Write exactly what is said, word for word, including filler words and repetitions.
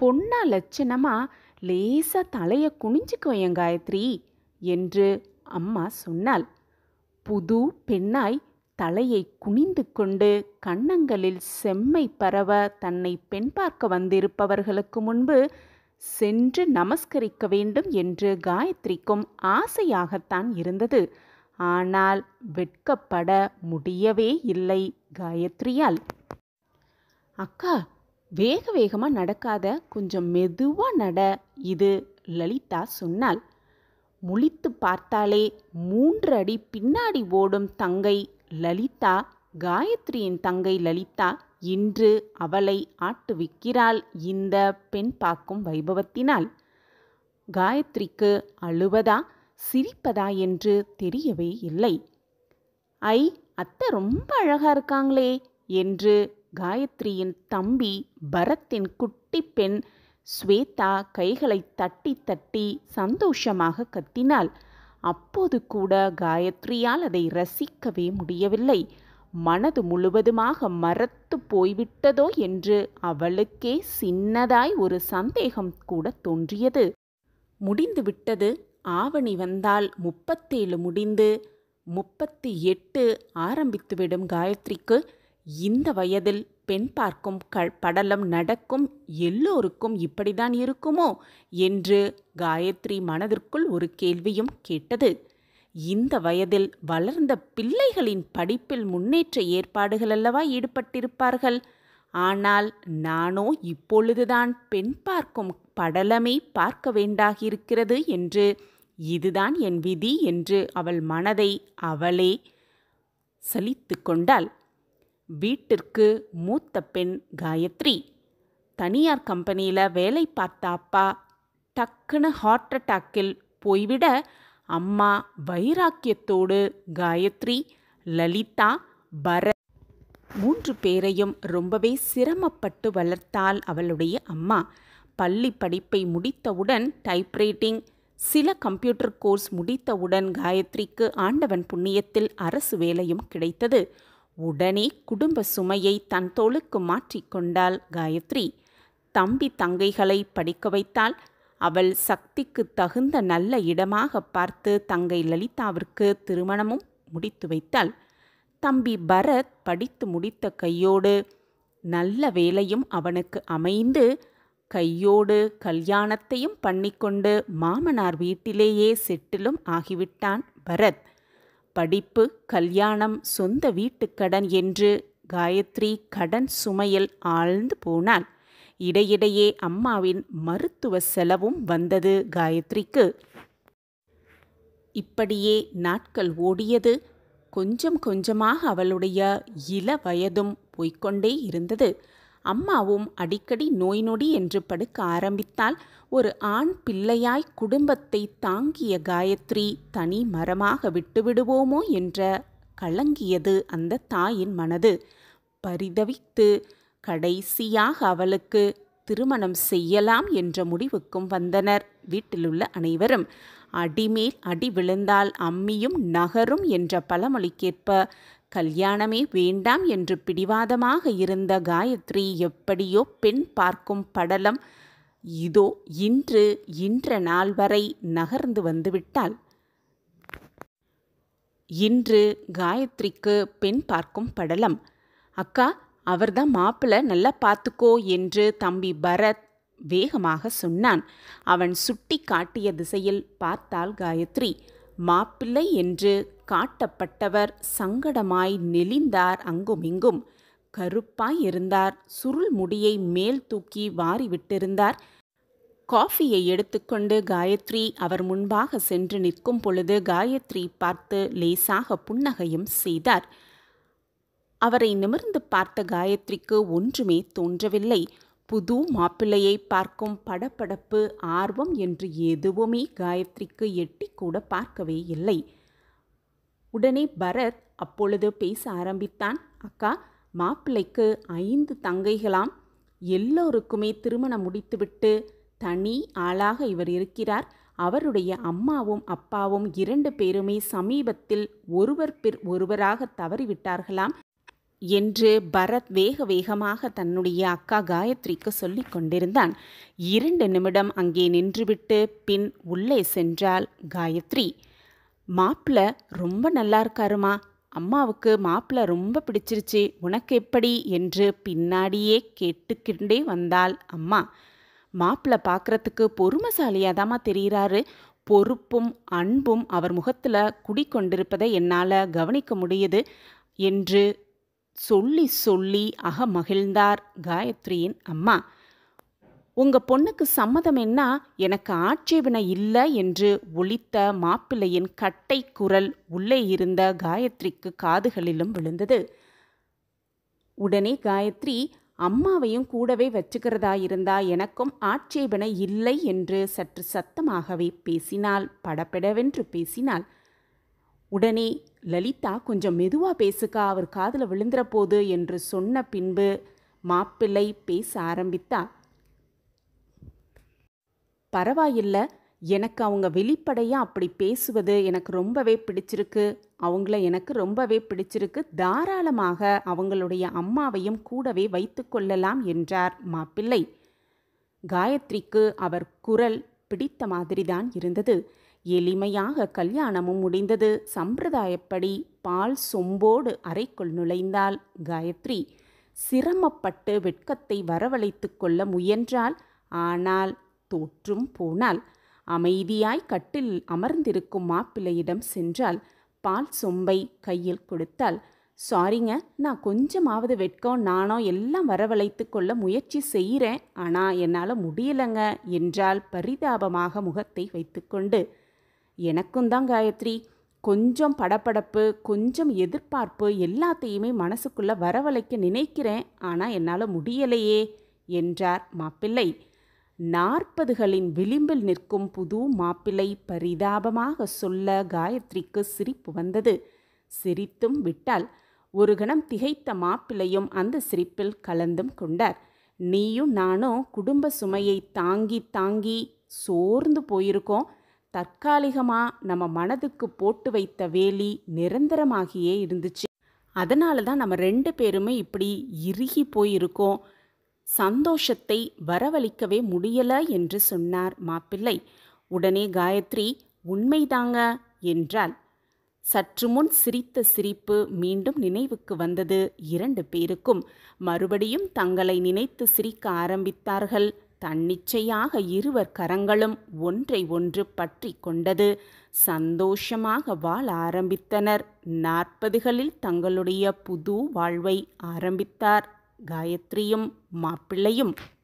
பொண்ணா லட்சணமா லேசா தலைய குனிஞ்சுக்குவேன் காயத்ரி என்று அம்மா சொன்னாள். புது பெண்ணாய் தலையை குனிந்து கொண்டு கன்னங்களில் செம்மை பரவ தன்னை பெண் பார்க்க வந்திருப்பவர்களுக்கு முன்பு சென்று நமஸ்கரிக்க வேண்டும் என்று காயத்ரிக்கும் ஆசையாகத்தான் இருந்தது. ஆனால் வெட்கப்பட முடியவே இல்லை காயத்ரியால். அக்கா, வேக வேகமா நடக்காத, கொஞ்சம் மெதுவா நட, இது லலிதா சொன்னாள். முழித்து பார்த்தாலே மூன்று அடி பின்னாடி ஓடும் தங்கை லலிதா, காயத்ரியின் தங்கை லலிதா இன்று அவளை ஆட்டுவிக்கிறாள் இந்த பெண் பார்க்கும் வைபவத்தினால். காயத்ரிக்கு அழுவதா சிரிப்பதா என்று தெரியவே இல்லை. ஐ, அத்தை ரொம்ப அழகா இருக்காங்களே என்று காயத்ரியின் தம்பி பரத்தின் குட்டி பெண் ஸ்வேதா கைகளை தட்டி தட்டி சந்தோஷமாக கத்தினாள். அப்போது கூட காயத்ரியால் அதை ரசிக்கவே முடியவில்லை. மனது முழுவதுமாக மரத்து போய்விட்டதோ என்று அவளுக்கே சின்னதாய் ஒரு சந்தேகம் கூட தோன்றியது. முடிந்துவிட்டது. ஆவணி வந்தால் முப்பத்தேழு முடிந்து முப்பத்தி எட்டு ஆரம்பித்துவிடும் காயத்ரிக்கு. இந்த வயதில் பெண் பார்க்கும் க படலம் நடக்கும் எல்லோருக்கும் இப்படிதான் இருக்குமோ என்று காயத்ரி மனதிற்குள் ஒரு கேள்வியும் கேட்டது. இந்த வயதில் வளர்ந்த பிள்ளைகளின் படிப்பில் முன்னேற்ற ஏற்பாடுகள் அல்லவா ஈடுபட்டிருப்பார்கள். ஆனால் நானோ இப்பொழுதுதான் பெண் பார்க்கும் படலமே பார்க்க வேண்டாகியிருக்கிறது என்று, இதுதான் என் விதி என்று அவள் மனதை அவளே சலித்து கொண்டாள். வீட்டிற்கு மூத்த பெண் காயத்ரி. தனியார் கம்பெனியில் வேலை பார்த்த அப்பா டக்குன்னு ஹார்ட் அட்டாக்கில் போய்விட அம்மா வைராக்கியத்தோடு காயத்ரி, லலிதா, பரத் மூன்று பேரையும் ரொம்பவே சிரமப்பட்டு வளர்த்தாள் அவளுடைய அம்மா. பள்ளி படிப்பை முடித்தவுடன் டைப்ரைட்டிங், சில கம்ப்யூட்டர் கோர்ஸ் முடித்தவுடன் காயத்ரிக்கு ஆண்டவன் புண்ணியத்தில் அரசு வேலையும் கிடைத்தது. உடனே குடும்ப சுமையை தன் தோளுக்கு மாற்றிக்கொண்டாள் காயத்ரி. தம்பி தங்கைகளை படிக்க வைத்தாள். அவள் சக்திக்கு தகுந்த நல்ல இடமாக பார்த்து தங்கை லலிதாவிற்கு திருமணமும் முடித்து வைத்தாள். தம்பி பரத் படித்து முடித்த கையோடு நல்ல வேலையும் அவனுக்கு அமைந்து கையோடு கல்யாணத்தையும் பண்ணிக்கொண்டு மாமனார் வீட்டிலேயே செட்டிலும் ஆகிவிட்டான் பரத். படிப்பு, கல்யாணம், சொந்த வீட்டுக்கடன் என்று காயத்ரி கடன் சுமையில் ஆழ்ந்து போனாள். இடையிடையே அம்மாவின் மருத்துவ செலவும் வந்தது காயத்ரிக்கு. இப்படியே நாட்கள் ஓடியது. கொஞ்சம் கொஞ்சமாக அவளுடைய இள வயதும் போய்கொண்டே இருந்தது. அம்மாவும் அடிக்கடி நோய் நொடி என்று படுக்க ஆரம்பித்தால். ஒரு ஆண் பிள்ளையாய் குடும்பத்தை தாங்கிய காயத்ரி தனி மரமாக விட்டுவிடுவோமோ என்ற கலங்கியது அந்த தாயின் மனது. பரிதவித்து கடைசியாக அவளுக்கு திருமணம் செய்யலாம் என்ற முடிவுக்கும் வந்தனர் வீட்டிலுள்ள அனைவரும். அடிமேல் அடி விழுந்தால் அம்மியும் நகரும் என்ற பழமொழிக்கேற்ப கல்யாணமே வேண்டாம் என்று பிடிவாதமாக இருந்த காயத்ரி எப்படியோ பெண் பார்க்கும் படலம் இதோ இன்று இன்ற நாள் வரை நகர்ந்து வந்துவிட்டாள். இன்று காயத்ரிக்கு பெண் பார்க்கும் படலம். அக்கா, அவர்தான் மாப்பிள்ளை, நல்லா பார்த்துக்கோ என்று தம்பி பரத் வேகமாக சொன்னான். அவன் சுட்டி காட்டிய திசையில் பார்த்தாள் காயத்ரி. மாப்பிள்ளை என்று காட்டப்பட்டவர் சங்கடமாய் நெளிந்தார். அங்குமிங்கும் கருப்பாய் இருந்தார். சுருள் முடியை மேல் தூக்கி வாரிவிட்டிருந்தார். காஃபியை எடுத்துக்கொண்டு காயத்ரி அவர் முன்பாக சென்று நிற்கும் பொழுது காயத்ரி பார்த்து லேசாக புன்னகையும் செய்தார். அவரை நிமிர்ந்து பார்த்த காயத்ரிக்கு ஒன்றுமே தோன்றவில்லை. புது மாப்பிள்ளையை பார்க்கும் படபடப்பு, ஆர்வம் என்று எதுவுமே காயத்ரிக்கு எட்டி கூட பார்க்கவே இல்லை. உடனே பரத் அப்பொழுது பேச ஆரம்பித்தான். அக்கா, மாப்பிள்ளைக்கு ஐந்து தங்கைகளாம். எல்லோருக்குமே திருமணம் முடித்துவிட்டு தனி ஆளாக இவர் இருக்கிறார். அவருடைய அம்மாவும் அப்பாவும் இரண்டு பேருமே சமீபத்தில் ஒருவர் பிற் ஒருவராக தவறிவிட்டார்களாம். என்று பரத் வேக வேகமாக தன்னுடைய அக்கா காயத்ரிக்கு சொல்லி கொண்டிருந்தான். இரண்டு நிமிடம் அங்கே நின்றுவிட்டு பின் உள்ளே சென்றாள் காயத்ரி. மாப்பிள்ள ரொம்ப நல்லா இருக்காருமா, அம்மாவுக்கு மாப்பிள்ள ரொம்ப பிடிச்சிருச்சு, உனக்கு எப்படி என்று பின்னாடியே கேட்டுக்கிட்டே வந்தாள் அம்மா. மாப்பிள்ள பார்க்குறதுக்கு பொறுமைசாலியாதாம்மா தெரிகிறாரு. பொறுப்பும் அன்பும் அவர் முகத்தில் குடிக்கொண்டிருப்பதை என்னால் கவனிக்க முடியுது என்று சொல்லி சொல்லி அக மகிழ்ந்தார் காயத்ரியின் அம்மா. உங்கள் பொண்ணுக்கு சம்மதம் என்ன, எனக்கு ஆட்சேபனை இல்லை என்று ஒலித்த மாப்பிள்ளையின் கட்டை குரல் உள்ளே இருந்த காயத்ரிக்கு காதுகளிலும் விழுந்தது. உடனே காயத்ரி, அம்மாவையும் கூடவே வச்சுக்கிறதா இருந்தா எனக்கும் ஆட்சேபனை இல்லை என்று சற்று சத்தமாகவே பேசினாள். படபடவென்று பேசினாள். உடனே லலிதா, கொஞ்சம் மெதுவாக பேசுக்கா, அவர் காதில் விழுந்துற போது என்று சொன்ன பின்பு மாப்பிள்ளை பேச ஆரம்பித்தா. பரவாயில்லை, எனக்கு அவங்க வெளிப்படையாக அப்படி பேசுவது எனக்கு ரொம்பவே பிடிச்சிருக்கு. அவங்கள எனக்கு ரொம்பவே பிடிச்சிருக்கு. தாராளமாக அவங்களுடைய அம்மாவையும் கூடவே வைத்து கொள்ளலாம் என்றார் மாப்பிள்ளை. காயத்ரிக்கு அவர் குரல் பிடித்த மாதிரிதான் இருந்தது. எளிமையாக கல்யாணமும் முடிந்தது. சம்பிரதாயப்படி பால் சொம்போடு அறைக்குள் நுழைந்தாள் காயத்ரி. சிரமப்பட்டு வெட்கத்தை வரவழைத்து கொள்ள முயன்றாள். ஆனால் தோற்றும் போனாள். அமைதியாய் கட்டில் அமர்ந்திருக்கும் மாப்பிள்ளையிடம் சென்றாள். பால் சொம்பை கையில் கொடுத்தாள். சாரிங்க, நான் கொஞ்சமாவது வெட்கம் நானோ எல்லாம் வரவழைத்து கொள்ள முயற்சி செய்கிறேன், ஆனால் என்னால் முடியலைங்க என்றால் பரிதாபமாக முகத்தை வைத்துக்கொண்டு. எனக்கும் தான் காயத்ரி, கொஞ்சம் படபடப்பு, கொஞ்சம் எதிர்பார்ப்பு எல்லாத்தையுமே மனசுக்குள்ளே வரவழைக்க நினைக்கிறேன், ஆனால் என்னால் முடியலையே என்றார் மாப்பிள்ளை. நாற்பதுகளின் விளிம்பில் நிற்கும் புது மாப்பிள்ளை பரிதாபமாக சொல்ல காயத்ரிக்கு சிரிப்பு வந்தது. சிரித்தும் விட்டாள். ஒரு கணம் திகைத்த மாப்பிள்ளையும் அந்த சிரிப்பில் கலந்தும் கொண்டார். நீயும் நானும் குடும்ப சுமையை தாங்கி தாங்கி சோர்ந்து போயிருக்கோம். தற்காலிகமாக நம்ம மனதுக்கு போட்டு வைத்த வேலி நிரந்தரமாகியே இருந்துச்சு. அதனால தான் நம்ம ரெண்டு பேருமே இப்படி இறுகி போயிருக்கோம். சந்தோஷத்தை வரவழைக்கவே முடியலை என்று சொன்னார் மாப்பிள்ளை. உடனே காயத்ரி, உண்மைதாங்க என்றாள். சற்று முன் சிரித்த சிரிப்பு மீண்டும் நினைவுக்கு வந்தது இரண்டு பேருக்கும். மறுபடியும் தங்களை நினைத்து சிரிக்க ஆரம்பித்தார்கள். தன்னிச்சையாக இருவர் கரங்களும் ஒன்றை ஒன்று பற்றி கொண்டது. சந்தோஷமாக வாழ ஆரம்பித்தனர். நாற்பதுகளில் தங்களுடைய புது வாழ்வை ஆரம்பித்தார் காயத்ரியும் மாப்பிள்ளையும்.